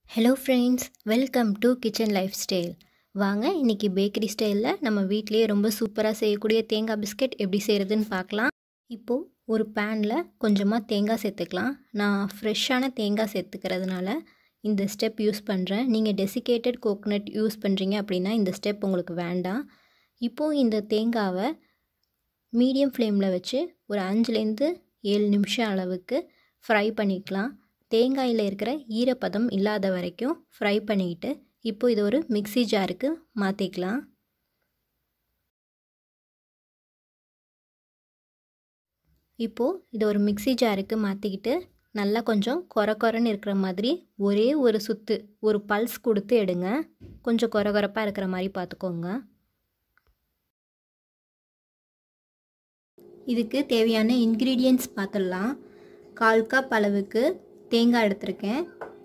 Hello friends, welcome to kitchen lifestyle. வாங்க இன்றைக்கி bakery ஸ்டைலில் நம்ம வீட்டிலேயே ரொம்ப சூப்பராக செய்யக்கூடிய தேங்காய் பிஸ்கெட் எப்படி செய்கிறதுன்னு பார்க்கலாம். இப்போது ஒரு பேனில் கொஞ்சமாக தேங்காய் சேர்த்துக்கலாம். நான் ஃப்ரெஷ்ஷான தேங்காய் சேர்த்துக்கிறதுனால இந்த ஸ்டெப் யூஸ் பண்ணுறேன். நீங்கள் டெசிகேட்டட் கோகோனட் யூஸ் பண்ணுறீங்க அப்படின்னா இந்த ஸ்டெப் உங்களுக்கு வேண்டாம். இப்போது இந்த தேங்காவை மீடியம் ஃப்ளேமில் வச்சு ஒரு 5லேருந்து 7 நிமிஷம் அளவுக்கு ஃப்ரை பண்ணிக்கலாம். தேங்காயில் இருக்கிற ஈரப்பதம் இல்லாத வரைக்கும் ஃப்ரை பண்ணிக்கிட்டு இப்போது இது ஒரு மிக்ஸி ஜாருக்கு மாற்றிக்கலாம். இப்போது இது ஒரு மிக்ஸி ஜாருக்கு மாற்றிக்கிட்டு நல்லா கொஞ்சம் கொரன்னு இருக்கிற மாதிரி ஒரே ஒரு சுற்று ஒரு பல்ஸ் கொடுத்து எடுங்க. கொஞ்சம் கொரப்பாக இருக்கிற மாதிரி பார்த்துக்கோங்க. இதுக்கு தேவையான இன்க்ரீடியன்ட்ஸ் பார்த்துடலாம். 1/4 கப் அளவுக்கு தேங்காய் எடுத்திருக்கேன்.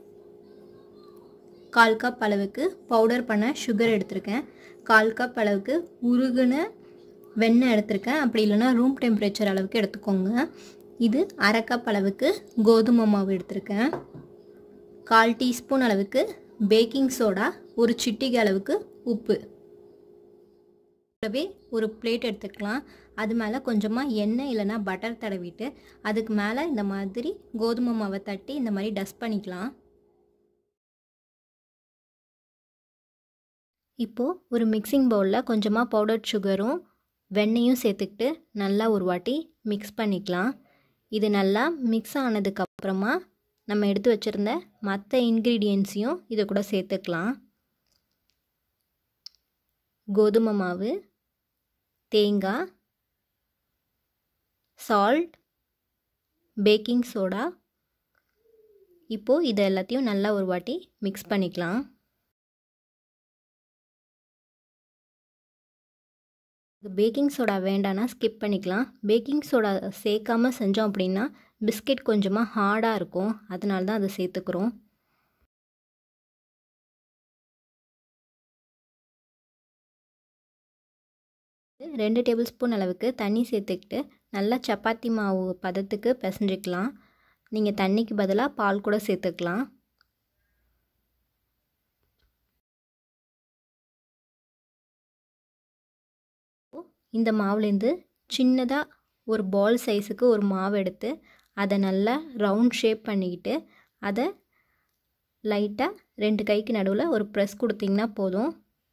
1/4 கப் அளவுக்கு பவுடர் பண்ண சுகர் எடுத்திருக்கேன். 1/4 கப் அளவுக்கு உருகுன வெண்ணெய் எடுத்திருக்கேன். அப்படி இல்லைன்னா ரூம் டெம்பரேச்சர் அளவுக்கு எடுத்துக்கோங்க. இது 1/2 கப் அளவுக்கு கோதுமை மாவு எடுத்திருக்கேன். 1/4 டீஸ்பூன் அளவுக்கு பேக்கிங் சோடா, ஒரு சிட்டிகை அளவுக்கு உப்பு. ஒரு பிளேட் எடுத்துக்கலாம். அது மேலே கொஞ்சமாக எண்ணெய் இல்லைன்னா பட்டர் தடவிட்டு அதுக்கு மேலே இந்த மாதிரி கோதுமை மாவை தட்டி இந்த மாதிரி டஸ்ட் பண்ணிக்கலாம். இப்போது ஒரு மிக்சிங் பவுலில் கொஞ்சமாக பவுடர் சுகரும் வெண்ணெயும் சேர்த்துக்கிட்டு நல்லா ஒரு வாட்டி மிக்ஸ் பண்ணிக்கலாம். இது நல்லா மிக்ஸ் ஆனதுக்கப்புறமா நம்ம எடுத்து வச்சுருந்த மற்ற இன்க்ரீடியன்ட்ஸையும் இதை கூட சேர்த்துக்கலாம். கோதுமை மாவு, தேங்காய், சால்ட், பேக்கிங் சோடா. இப்போது இது எல்லாத்தையும் நல்லா ஒரு வாட்டி மிக்ஸ் பண்ணிக்கலாம். பேக்கிங் சோடா வேண்டானா ஸ்கிப் பண்ணிக்கலாம். பேக்கிங் சோடா சேர்க்காமல் செஞ்சோம் அப்படின்னா பிஸ்கெட் கொஞ்சமாக ஹார்டாக இருக்கும். அதனால தான் அதை சேர்த்துக்கிறோம். ரெண்டு டேபிள் ஸ்பூன் அளவுக்கு தண்ணி சேர்த்துக்கிட்டு நல்லா சப்பாத்தி மாவு பதத்துக்கு பிசைஞ்சிக்கலாம். நீங்கள் தண்ணிக்கு பதிலாக பால் கூட சேர்த்துக்கலாம். இந்த மாவுலேருந்து சின்னதாக ஒரு பால் சைஸுக்கு ஒரு மாவு எடுத்து அதை நல்லா ரவுண்ட் ஷேப் பண்ணிக்கிட்டு அதை லைட்டாக 2 கைக்கு நடுவில் ஒரு ப்ரெஸ் கொடுத்திங்கன்னா போதும்.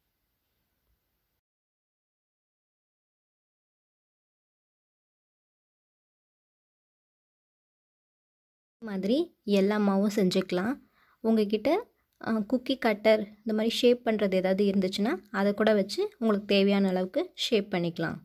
மாதிரி எல்லா மாவும் செஞ்சுக்கலாம். உங்கள்கிட்ட குக்கி கட்டர் இந்த மாதிரி ஷேப் பண்ணுறது ஏதாவது இருந்துச்சுன்னா அதை கூட வச்சு உங்களுக்கு தேவையான அளவுக்கு ஷேப் பண்ணிக்கலாம்.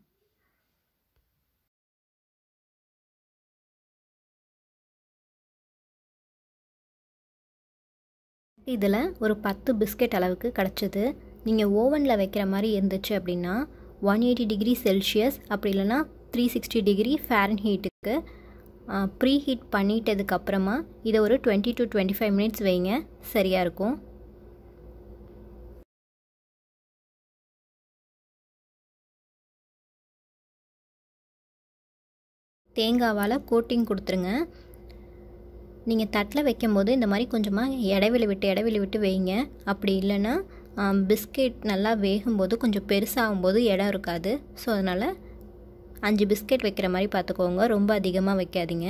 இதில் ஒரு 10 பிஸ்கெட் அளவுக்கு கிடச்சிது. நீங்கள் ஓவனில் வைக்கிற மாதிரி இருந்துச்சு அப்படின்னா 180 டிகிரி செல்சியஸ் அப்படி இல்லைன்னா 360 டிகிரி ஃபாரன்ஹீட்டுக்கு ப்ரீ ஹீட் பண்ணிட்டதுக்கப்புறமா இதை ஒரு 20 to 25 மினிட்ஸ் வைங்க, சரியாக இருக்கும். தேங்காவால் கோட்டிங் கொடுத்துருங்க. நீங்கள் தட்டில் வைக்கும்போது இந்த மாதிரி கொஞ்சமாக இடைவெளி விட்டு வைங்க. அப்படி இல்லைன்னா பிஸ்கெட் நல்லா வேகும்போது கொஞ்சம் பெருசாகும்போது இடம் இருக்காது. ஸோ அதனால் 5 பிஸ்கெட் வைக்கிற மாதிரி பார்த்துக்கோங்க, ரொம்ப அதிகமாக வைக்காதீங்க.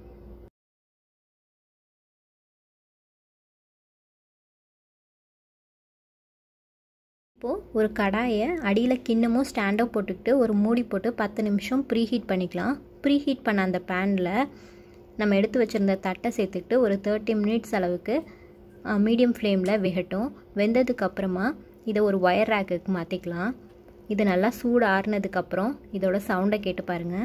இப்போது ஒரு கடாயை அடியில் கிண்ணமும் ஸ்டாண்டோ போட்டுக்கிட்டு ஒரு மூடி போட்டு 10 நிமிஷம் ப்ரீ ஹீட் பண்ணிக்கலாம். ப்ரீ ஹீட் பண்ண அந்த பேனில் நம்ம எடுத்து வச்சுருந்த தட்டை சேர்த்துக்கிட்டு ஒரு 30 மினிட்ஸ் அளவுக்கு மீடியம் ஃப்ளேமில் வேகட்டும். வெந்ததுக்கப்புறமா இதை ஒரு ஒயர் ரேக்குக்கு மாற்றிக்கலாம். இது நல்லா சூடு ஆறுனதுக்கப்புறம் இதோட சவுண்டை கேட்டு பாருங்கள்.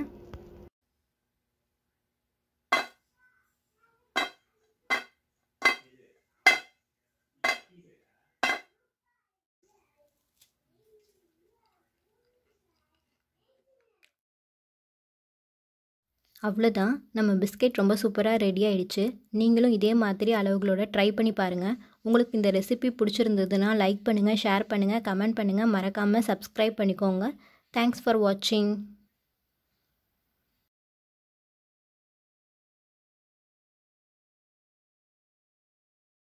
அவ்வளோதான், நம்ம பிஸ்கெட் ரொம்ப சூப்பராக ரெடி ஆகிடுச்சு. நீங்களும் இதே மாதிரி அளவுகளோட ட்ரை பண்ணி பாருங்கள். உங்களுக்கு இந்த ரெசிபி பிடிச்சிருந்ததுன்னா லைக் பண்ணுங்கள், ஷேர் பண்ணுங்கள், கமெண்ட் பண்ணுங்கள். மறக்காமல் சப்ஸ்கிரைப் பண்ணிக்கோங்க. தேங்க்ஸ் ஃபார் வாட்சிங்.